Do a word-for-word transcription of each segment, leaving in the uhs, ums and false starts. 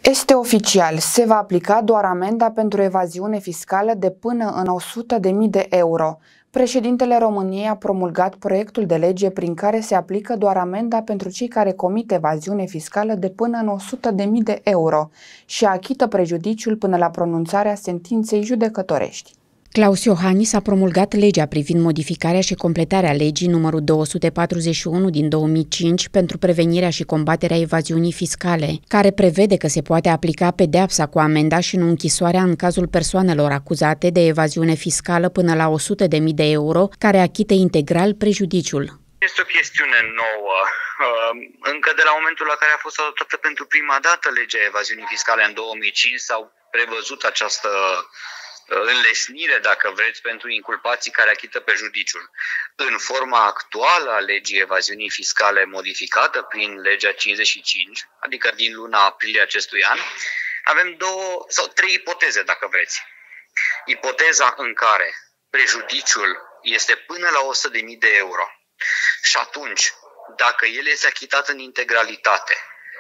Este oficial, se va aplica doar amenda pentru evaziune fiscală de până în o sută de mii de euro. Președintele României a promulgat proiectul de lege prin care se aplică doar amenda pentru cei care comit evaziune fiscală de până în o sută de mii de euro și achită prejudiciul până la pronunțarea sentinței judecătorești. Claus Iohannis a promulgat legea privind modificarea și completarea legii numărul două sute patruzeci și unu din două mii cinci pentru prevenirea și combaterea evaziunii fiscale, care prevede că se poate aplica pedeapsa cu amenda și nu închisoarea în cazul persoanelor acuzate de evaziune fiscală până la o sută de mii de euro, care achită integral prejudiciul. Este o chestiune nouă. Încă de la momentul la care a fost adoptată pentru prima dată legea evaziunii fiscale în două mii cinci s-au prevăzut această înlesnire, dacă vreți, pentru inculpații care achită prejudiciul. În forma actuală a legii evaziunii fiscale modificată prin legea cincizeci și cinci, adică din luna aprilie acestui an, avem două sau trei ipoteze, dacă vreți. Ipoteza în care prejudiciul este până la o sută de mii de euro și atunci, dacă el este achitat în integralitate,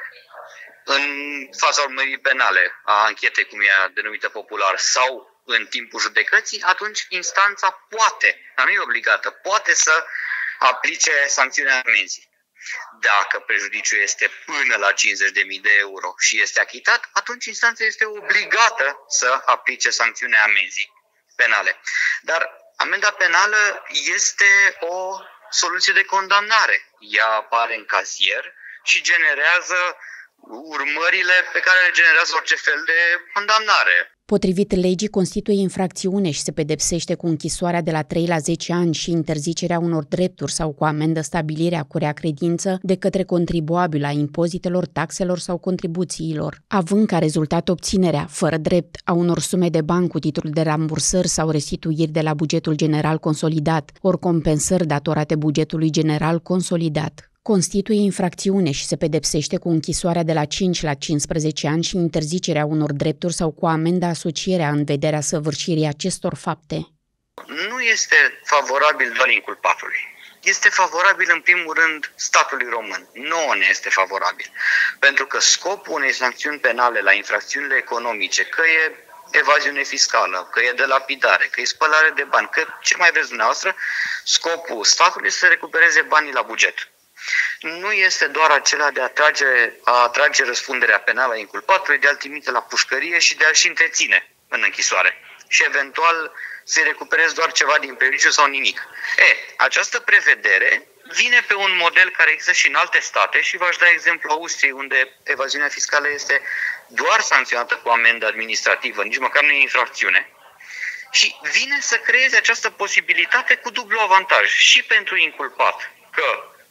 în fața urmării penale, a anchetei, cum e denumită popular, sau în timpul judecății, atunci instanța poate, dar nu e obligată, poate să aplice sancțiunea amenzii. Dacă prejudiciul este până la cincizeci de mii de euro și este achitat, atunci instanța este obligată să aplice sancțiunea amenzii penale. Dar amenda penală este o soluție de condamnare. Ea apare în cazier și generează urmările pe care le generează orice fel de condamnare. Potrivit legii, constituie infracțiune și se pedepsește cu închisoarea de la trei la zece ani și interzicerea unor drepturi sau cu amendă stabilirea cu rea credință de către contribuabil a impozitelor, taxelor sau contribuțiilor, având ca rezultat obținerea, fără drept, a unor sume de bani cu titlul de rambursări sau restituiri de la bugetul general consolidat, ori compensări datorate bugetului general consolidat. Constituie infracțiune și se pedepsește cu închisoarea de la cinci la cincisprezece ani și interzicerea unor drepturi sau cu amenda asocierea în vederea săvârșirii acestor fapte. Nu este favorabil doar inculpatului. Este favorabil în primul rând statului român. Nouă ne este favorabil. Pentru că scopul unei sancțiuni penale la infracțiunile economice, că e evaziune fiscală, că e de lapidare, că e spălare de bani, că ce mai vreți dumneavoastră, scopul statului este să recupereze banii la buget. Nu este doar acela de a atrage, a atrage răspunderea penală a inculpatului, de a-l trimite la pușcărie și de a-l și întreține în închisoare. Și eventual să-i recuperezi doar ceva din prejudiciu sau nimic. E, această prevedere vine pe un model care există și în alte state și v-aș da exemplu Austriei, unde evaziunea fiscală este doar sancționată cu amendă administrativă, nici măcar nu e infracțiune. Și vine să creeze această posibilitate cu dublu avantaj și pentru inculpat, că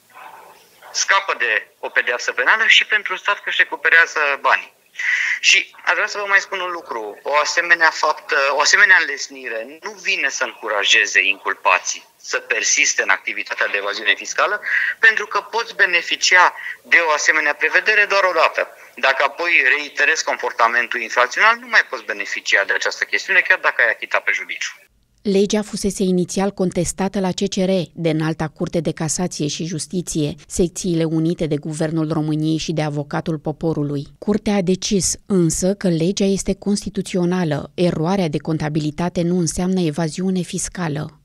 scapă de o pedeapsă penală și pentru stat că își recuperează banii. Și aș vrea să vă mai spun un lucru. O asemenea faptă, o asemenea înlesnire nu vine să încurajeze inculpații să persiste în activitatea de evaziune fiscală, pentru că poți beneficia de o asemenea prevedere doar o dată. Dacă apoi reiterezi comportamentul infracțional, nu mai poți beneficia de această chestiune, chiar dacă ai achitat prejudiciul. Legea fusese inițial contestată la C C R, de Înalta Curte de Casație și Justiție, secțiile unite de Guvernul României și de Avocatul Poporului. Curtea a decis însă că legea este constituțională, eroarea de contabilitate nu înseamnă evaziune fiscală.